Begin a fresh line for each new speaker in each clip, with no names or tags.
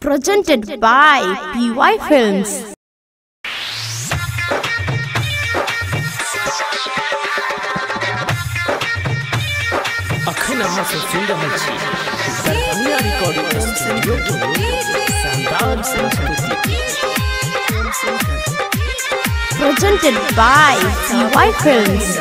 Presented by PY Films.
अखन अहाँ सब सुन रहल छी दरभंगा रिकॉर्डिंग स्टूडियो के शानदार संस्कृति।
Presented by PY Films.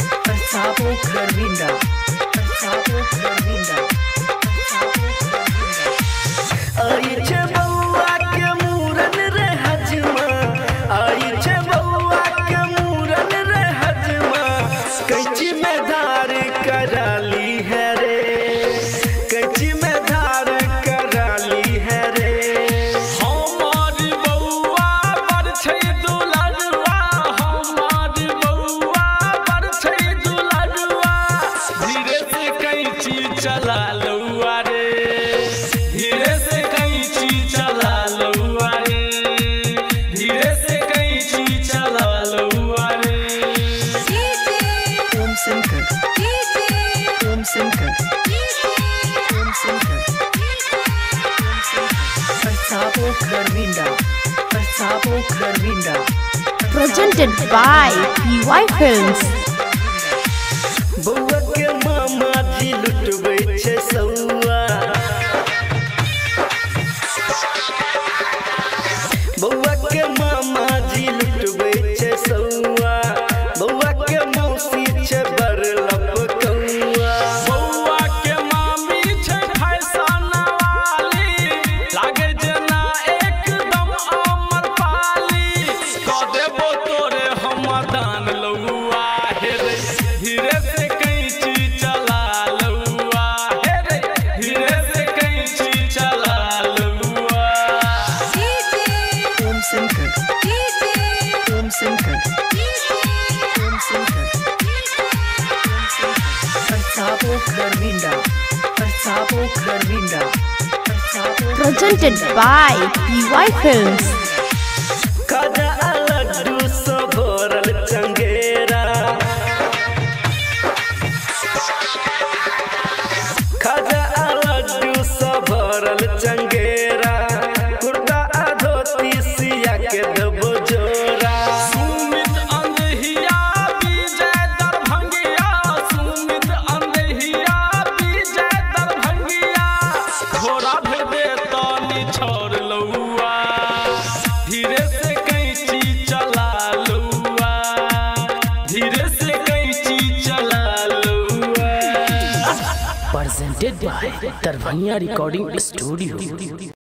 आई छे बउआ के मूरन रे हजमा, आई छे बउआ के मूरन रे हजमा, कैची में धार कराली है रे, कैची में धार कराली है रे। हमारी बउआ पर छै दुलड़वा, हमारी बउआ पर छै दुलड़वा, धीरे से कैची चला लउआ रे, धीरे से कैची चला लउआ रे, धीरे से कैची चला लउआ रे। ओम शंकर, ओम शंकर, ओम Shankar, परसाबो खरविंदा, परसाबो खरविंदा।
Presented by PY Films.
बउआ के मामा जी लुटबै छै सौआ, बउआ के मामा जी लुटबै छै सौआ, बउआ के मौसी छै बड़ लपकौआ, बउआ के मामी छै फैशन वाली, लागे जेना एकदम अमर पाली, क देबो तोरे हम दान लउआ हे रे, धीरे से कैची चला लउआ हे रे, धीरे से कैची चला लउआ। ओम शंकर, ओम शंकर, ओम Shankar, परसाबो खरविंदा, परसाबो खरविंदा, परसाबो।
Presented by PY Films.
खाजा लड्डू सो भरल चंगेरा, खाजा लड्डू सो भरल चंगेरा, कुर्ता धोती सिया के देबो जोरा। सुमित अंधहिया विजय दरभंगिया, सुमित अंधहिया विजय दरभंगिया, घोड़ा भेदे तनी छोड़ लउआ, धीरे से कैची चला लउआ, धीरे से कैची चला लउआ। Presented by Darbhanga Recording Studio।